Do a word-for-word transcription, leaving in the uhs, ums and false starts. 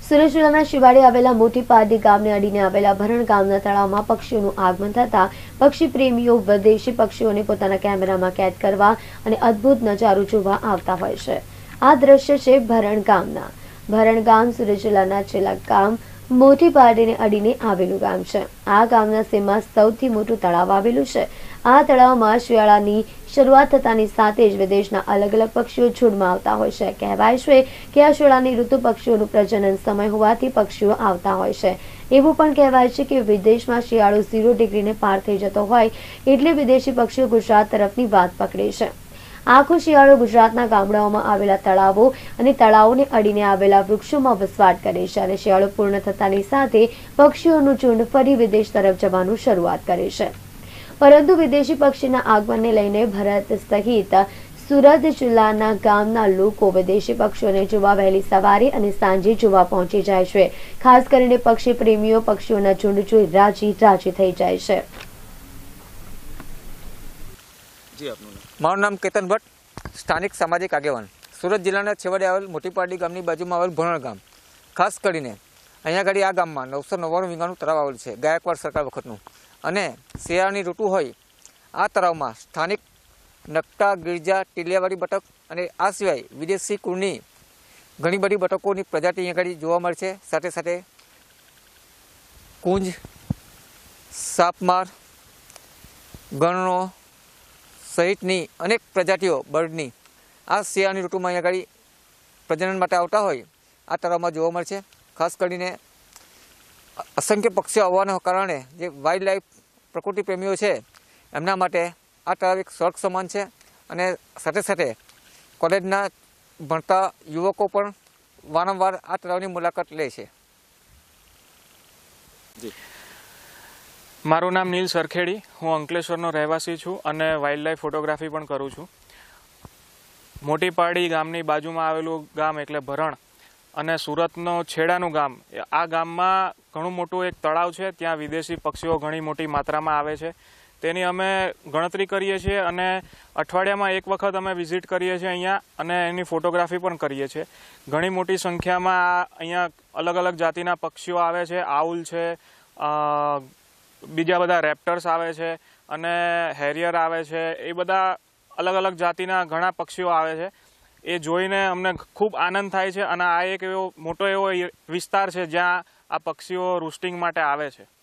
સુરત જિલ્લાના શિવાડી આવેલા મોટી પારડી ગામને અડીને આવેલા ભરણ ગામના તળાવમાં પક્ષીઓનું આગમન થતા પક્ષી પ્રેમીઓ વિદેશી પક્ષીઓને પોતાના કેમેરામાં કેદ કરવા અને અદ્ભુત નજારો જોવા આવતા હોય છે। આ દ્રશ્ય છે ભરણ ગામના। ભરણ ગામ સુરત જિલ્લાના છેલ્લા ગામ મોટી પારડીને અડીને આવેલું ગામ છે। આ ગામના સીમમાં સૌથી મોટું તળાવ આવેલું છે। આ તળાવમાં શિયાળાની શરૂઆત થતાની સાથે જ વિદેશના અલગ અલગ પક્ષીઓ ઝૂંડમાં આવતા હોય છે। કહેવાય છે કે આ શિયાળાની ઋતુ પક્ષીઓનું પ્રજનન સમય હોવાથી પક્ષીઓ આવતા હોય છે। એવું પણ કહેવાય છે કે વિદેશમાં શિયાળો ઝીરો ડિગ્રીને પાર થઈ જતો હોય એટલે વિદેશી પક્ષીઓ ગુજરાત તરફની વાત પકડે છે। આખો શિયાળો ગુજરાતના ગામડાઓમાં આવેલા તળાવો અને તળાવોને અડીને આવેલા વૃક્ષોમાં વસવાટ કરે છે અને શિયાળો પૂર્ણ થતાની સાથે પક્ષીઓનું ઝુંડ ફરી વિદેશ તરફ જવાનું શરૂઆત કરે છે। પરંતુ વિદેશી પક્ષીના આગમનને લઈને ભરત સહિત સુરત જિલ્લાના ગામના લોકો વિદેશી પક્ષીઓને જોવા વહેલી સવારે અને સાંજે જોવા પહોંચી જાય છે। ખાસ કરીને પક્ષી પ્રેમીઓ પક્ષીઓના ઝુંડ જોઈ રાજી રાજી થઈ જાય છે। મારું નામ કેતન ભટ્ટ, સ્થાનિક સામાજિક આગેવાન, સુરત જિલ્લાના છેવાડે આવેલ મોટી પારડી ગામની બાજુમાં આવેલ ભરણ ગામ। ખાસ કરીને અહીંયા આગળ આ ગામમાં નવસો નવ્વાણું વીઘાનું તળાવ આવેલું છે ગાયકવાડ સરકાર વખતનું, અને શિયાળાની ઋતુ હોય આ તળાવમાં સ્થાનિક નકટા, ગિરજા, ટીલિયાવાળી બતક અને આ સિવાય વિદેશી કુળની ઘણી બધી બતકોની પ્રજાતિ અહીંયા આગળ જોવા મળે છે। સાથે સાથે કુંજ, સાપમાર, ગણનો સહિતની અનેક પ્રજાતિઓ બર્ડની આ શિયાળાની ઋતુમાં અહીંયા આગળ પ્રજનન માટે આવતા હોય આ તળાવમાં જોવા મળે છે। ખાસ કરીને અસંખ્ય પક્ષીઓ આવવાના કારણે જે વાઇલ્ડ લાઈફ પ્રકૃતિ પ્રેમીઓ છે એમના માટે આ તળાવ એક સ્વર્ગ સમાન છે, અને સાથે સાથે કોલેજના ભણતા યુવકો પણ વારંવાર આ તળાવની મુલાકાત લે છે। મારું નામ નીલ સરખેડી, હું અંકલેશ્વરનો રહેવાસી છું અને વાઇલ્ડ લાઈફ ફોટોગ્રાફી પણ કરું છું। મોટી પારડી ગામની બાજુમાં આવેલું ગામ એટલે ભરણ, અને સુરતનો છેડાનું ગામ। આ ગામમાં ઘણું મોટું એક તળાવ છે, ત્યાં વિદેશી પક્ષીઓ ઘણી મોટી માત્રામાં આવે છે। તેની અમે ગણતરી કરીએ છીએ અને અઠવાડિયામાં એક વખત અમે વિઝિટ કરીએ છીએ અહીંયા, અને એની ફોટોગ્રાફી પણ કરીએ છીએ। ઘણી મોટી સંખ્યામાં અહીંયા અલગ અલગ જાતિના પક્ષીઓ આવે છે। આઉલ છે, બીજા બધા રેપ્ટર્સ આવે છે અને હેરિયર આવે છે, એ બધા અલગ અલગ જાતિના ઘણા પક્ષીઓ આવે છે। એ જોઈને અમને ખૂબ આનંદ થાય છે, અને આ એક એવો મોટો એવો વિસ્તાર છે જ્યાં આ પક્ષીઓ રૂસ્ટિંગ માટે આવે છે।